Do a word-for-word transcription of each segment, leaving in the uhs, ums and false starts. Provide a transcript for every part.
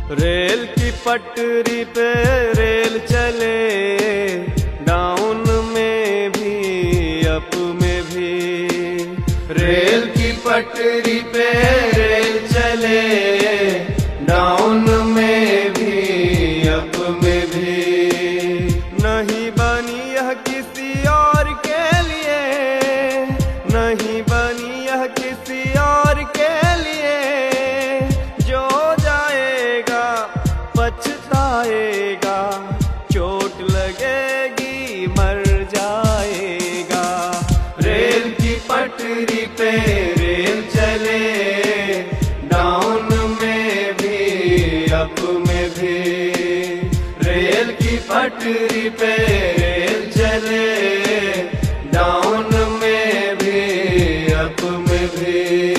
Rail की पटरी पे रेल चले, डाउन में भी अप में भी। रेल की पटरी पे रेल चले, डाउन में भी अप में भी। नहीं बनी यह किसी और के लिए, नहीं बनी यह किसी और के लिए। जो जाएगा पछताएगा, चोट लगेगी मर जाएगा। रेल की पटरी पे रेल चले, डाउन में भी अप में भी। रेल की पटरी पे रेल चले, डाउन में भी अप में भी।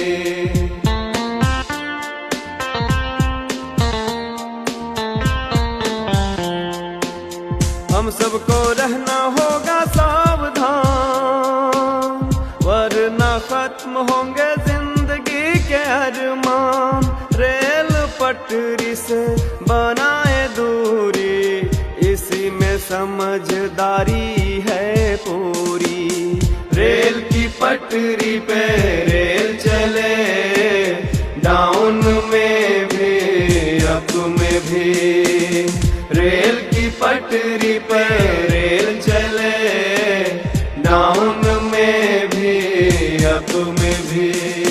हम सबको रहना होगा सावधान, वरना खत्म होंगे जिंदगी के अरमान। रेल पटरी से बनाए दूरी, इसी में समझदारी है पूरी। रेल की पटरी पे रेल चले, डाउन में भी अप में भी। रेल की पटरी पे रेल चले, डाउन में भी अप में भी।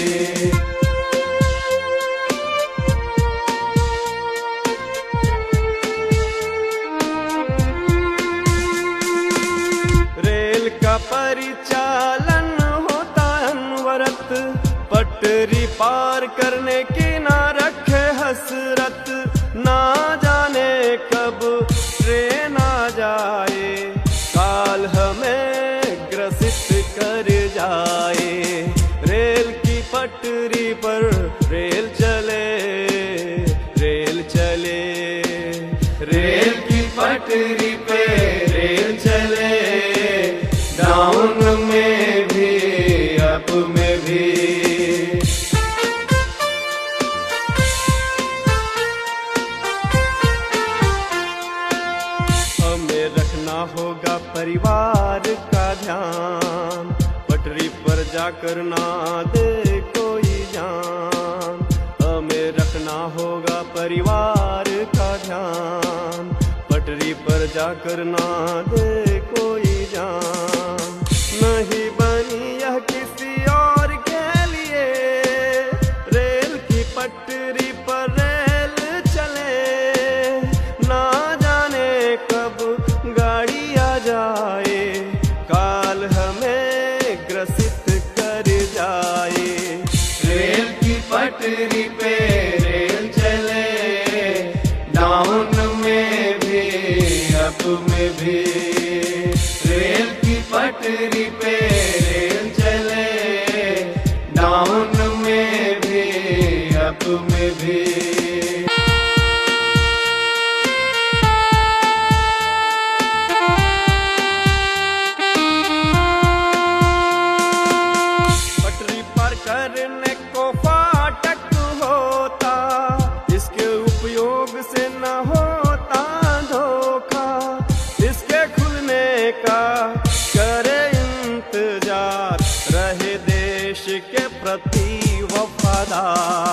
रेल का परिचालन होता अनवरत, पटरी पार करने की ना रखे हसरत। ना जाने कब ट्रेन आ जाए, काल हमें ग्रसित कर जाए। रेल की पटरी पर रेल चले, रेल चले। रेल की पटरी पे रेल चले, डाउन में भी अप में भी। हमें रखना होगा परिवार का ध्यान, पटरी पर जाकर ना दे कोई जान। हमें रखना होगा परिवार का ध्यान, पटरी पर जाकर ना दे कोई जान। नहीं बनी यह किसी और के लिए, रेल की पटरी पर रेल चले। ना जाने कब गाड़ी आ जाए, काल हमें ग्रसित कर जाए। रेल की पटरी पे रेल चले, डाउन में भी अप में भी। रेल की पटरी पे रेल चले, डाउन में भी अप में भी। पटरी पार करने को फाटक होता, इसके उपयोग से न होता धोखा। इसके खुलने का करे इंतजार, रहे देश के प्रति वफादार।